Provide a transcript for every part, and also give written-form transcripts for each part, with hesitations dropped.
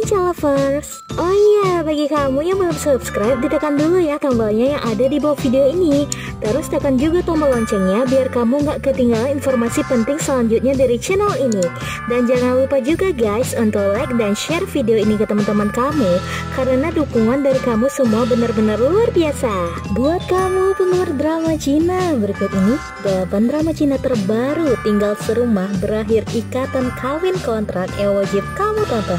Ninja Lovers. Oh iya, bagi kamu yang belum subscribe, ditekan dulu ya tombolnya yang ada di bawah video ini. Terus tekan juga tombol loncengnya biar kamu gak ketinggalan informasi penting selanjutnya dari channel ini. Dan jangan lupa juga guys untuk like dan share video ini ke teman-teman kamu, karena dukungan dari kamu semua benar-benar luar biasa. Buat kamu penggemar drama Cina, berikut ini 8 drama Cina terbaru tinggal serumah berakhir ikatan kawin kontrak yang wajib kamu tonton.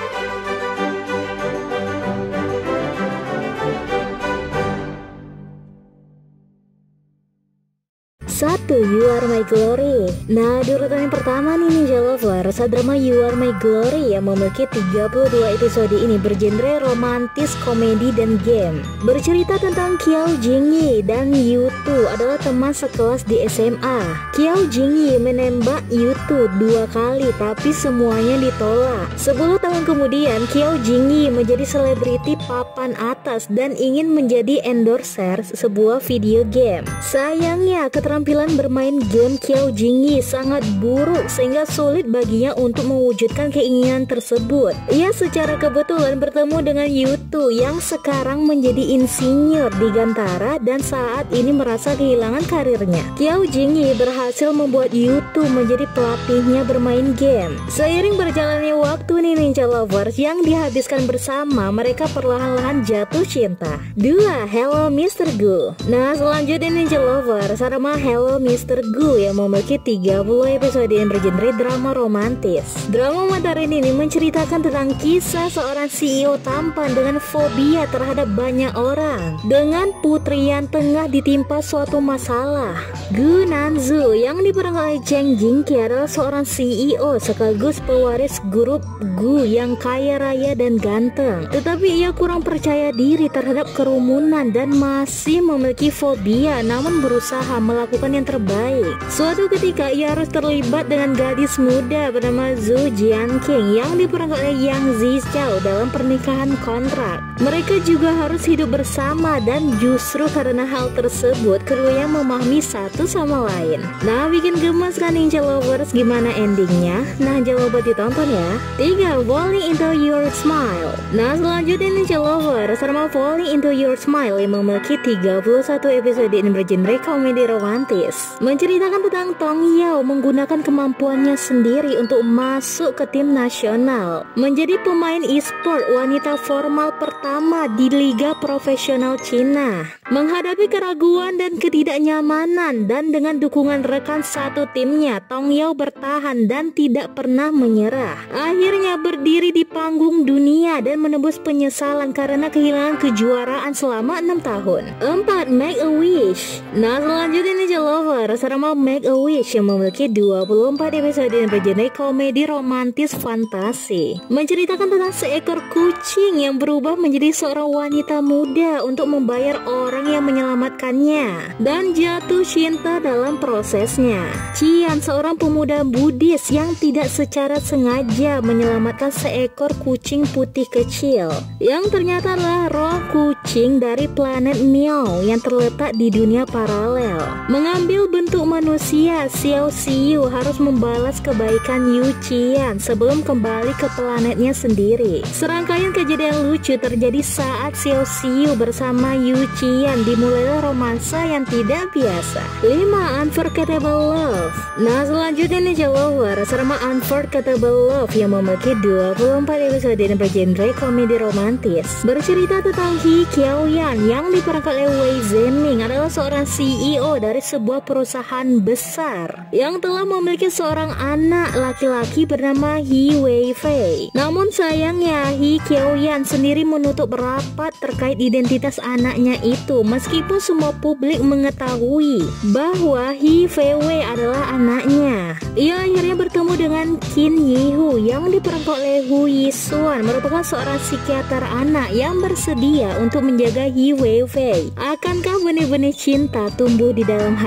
1. You Are My Glory. Nah, di urutan yang pertama nih Ninja Lovers, drama You Are My Glory yang memiliki 32 episode ini bergenre romantis, komedi, dan game. Bercerita tentang Kiao Jingyi dan Yutu adalah teman sekelas di SMA. Kiao Jingyi menembak Yutu 2 kali tapi semuanya ditolak. 10 tahun kemudian Kiao Jingyi menjadi selebriti papan atas dan ingin menjadi endorser sebuah video game. Sayangnya keterampilan bermain game Kiao Jingyi sangat buruk sehingga sulit baginya untuk mewujudkan keinginan tersebut. Ia secara kebetulan bertemu dengan Yutu yang sekarang menjadi insinyur di Gantara dan saat ini merasa kehilangan karirnya. Kiao Jingyi berhasil membuat Yutu menjadi pelatihnya bermain game. Seiring berjalannya waktu nih Ninja Lovers yang dihabiskan bersama, mereka perlahan-lahan jatuh cinta. 2. Hello Mr. Gu. Nah, selanjutnya Ninja Lovers, drama Hello Mr. Gu yang memiliki 30 episode yang bergenre drama romantis. Drama Mandarin ini menceritakan tentang kisah seorang CEO tampan dengan fobia terhadap banyak orang, dengan putri yang tengah ditimpa suatu masalah. Gu Nanzu yang diperankan oleh Zheng Jingqi adalah seorang CEO sekaligus pewaris grup Gu yang kaya raya dan ganteng, tetapi ia kurang percaya diri terhadap kerumunan dan masih memiliki fobia, namun berusaha melakukan yang terbaik. Suatu ketika ia harus terlibat dengan gadis muda bernama Zhu Jianqing yang diperankan oleh Yang Zichao dalam pernikahan kontrak. Mereka juga harus hidup bersama dan justru karena hal tersebut keduanya memahami satu sama lain. Nah, bikin gemes kan Ninja Lovers? Gimana endingnya? Nah, jangan lupa ditonton ya. 3. Falling Into Your Smile. Nah, selanjutnya Ninja Lovers, drama Falling Into Your Smile yang memiliki 31 episode yang bergenre komedi romantis. Menceritakan tentang Tong Yao menggunakan kemampuannya sendiri untuk masuk ke tim nasional, menjadi pemain e-sport wanita formal pertama di liga profesional Cina. Menghadapi keraguan dan ketidaknyamanan dan dengan dukungan rekan satu timnya, Tong Yao bertahan dan tidak pernah menyerah. Akhirnya berdiri di panggung dunia dan menembus penyesalan karena kehilangan kejuaraan selama 6 tahun. 4. Make a Wish. Nah, selanjutnya Ninja Lovers, drama Make a Wish yang memiliki 24 episode yang bergenre komedi romantis fantasi. Menceritakan tentang seekor kucing yang berubah menjadi seorang wanita muda untuk membayar orang yang menyelamatkannya dan jatuh cinta dalam prosesnya. Qian, seorang pemuda Buddhis yang tidak secara sengaja menyelamatkan seekor kucing putih kecil yang ternyata adalah roh kucing dari planet Miao yang terletak di dunia paralel. Mengambil bentuk manusia, Xiao Xiu harus membalas kebaikan Yu Qian sebelum kembali ke planetnya sendiri. Serangkaian kejadian lucu terjadi saat Xiao Xiu bersama Yu Qian dimulailah romansa yang tidak biasa. 5. Unforgettable Love. Nah, selanjutnya Ninja Lovers, drama Unforgettable Love yang memiliki 24 episode yang bergenre komedi romantis. Bercerita tentang He Qiaoyan yang diperankan oleh Wei Zhenming adalah seorang CEO dari sebuah perusahaan besar yang telah memiliki seorang anak laki-laki bernama He Weifei. Namun sayangnya He Qiaoyan sendiri menutup rapat terkait identitas anaknya itu meskipun semua publik mengetahui bahwa He Weiwei adalah anaknya. Ia akhirnya bertemu dengan Qin Yihu yang diperankan oleh Hu Yisuan, merupakan seorang psikiater anak yang bersedia untuk menjaga He Weiwei. Akankah benih-benih cinta tumbuh di dalam hati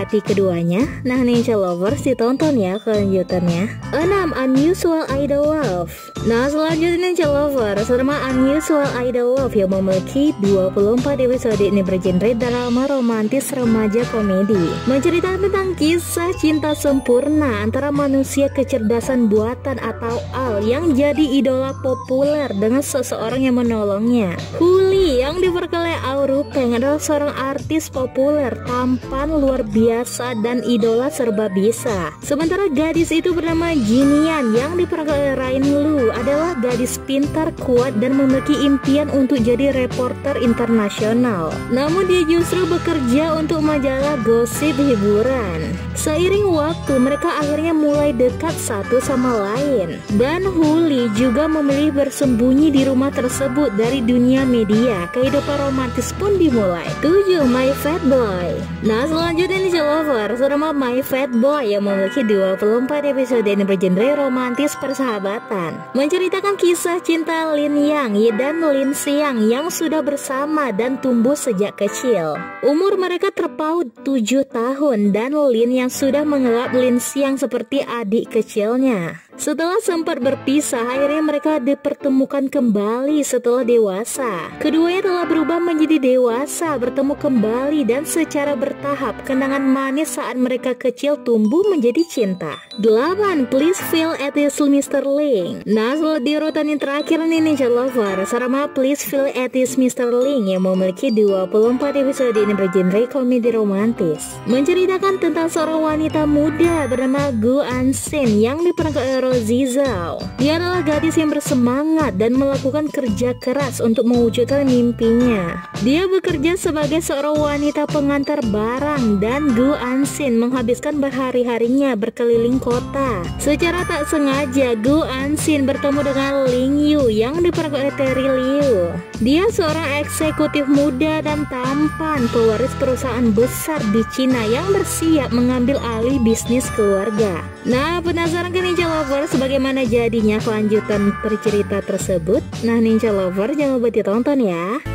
hati keduanya? Nah Ninja Lovers, ditonton ya kelanjutannya. 6. Unusual Idol Love. Nah selanjutnya Ninja Lovers, drama Unusual Idol Love yang memiliki 24 episode ini bergenre drama romantis remaja komedi, menceritakan tentang kisah cinta sempurna antara manusia kecerdasan buatan atau Al yang jadi idola populer dengan seseorang yang menolongnya. Huli yang diperoleh Al Rupeng adalah seorang artis populer, tampan luar biasa dan idola serba bisa. Sementara gadis itu bernama Jinian yang diperoleh Rain Lu adalah gadis pintar, kuat dan memiliki impian untuk jadi reporter internasional. Namun dia justru bekerja untuk majalah gosip hiburan. Seiring waktu mereka akhirnya mulai dekat satu sama lain, dan Huli juga memilih bersembunyi di rumah tersebut dari dunia media. Kehidupan romantis pun dimulai. 7. My Fat Boy. Nah selanjutnya Ninja Lovers, drama My Fat Boy yang memiliki 24 episode ini bergenre romantis persahabatan, menceritakan kisah cinta Lin Yang dan Lin Xiang yang sudah bersama dan tumbuh sejak kecil. Umur mereka terpaut 7 tahun dan Lin yang sudah menganggap Lin Xiang seperti adik kecilnya. Setelah sempat berpisah, akhirnya mereka dipertemukan kembali setelah dewasa. Keduanya telah berubah menjadi dewasa, bertemu kembali dan secara bertahap kenangan manis saat mereka kecil tumbuh menjadi cinta. 8. Please Feel At Ease Mr. Ling. Nah di urutan yang terakhir nih Ninja Lovers, drama Please Feel At Ease Mr. Ling yang memiliki 24 episode ini bergenre komedi romantis, menceritakan tentang seorang wanita muda bernama Gu Ansin yang diperankan Rosie Zhao. Dia adalah gadis yang bersemangat dan melakukan kerja keras untuk mewujudkan mimpinya. Dia bekerja sebagai seorang wanita pengantar barang dan Gu Ansin menghabiskan berhari-harinya berkeliling kota. Secara tak sengaja Gu Ansin bertemu dengan Ling Yu yang diperankan oleh Terry Liu. Dia seorang eksekutif muda dan tampan, pewaris perusahaan besar di Cina yang bersiap mengambil alih bisnis keluarga. Nah penasaran kan Ninja Lovers bagaimana jadinya kelanjutan cerita tersebut? Nah Ninja Lovers jangan lupa ditonton ya.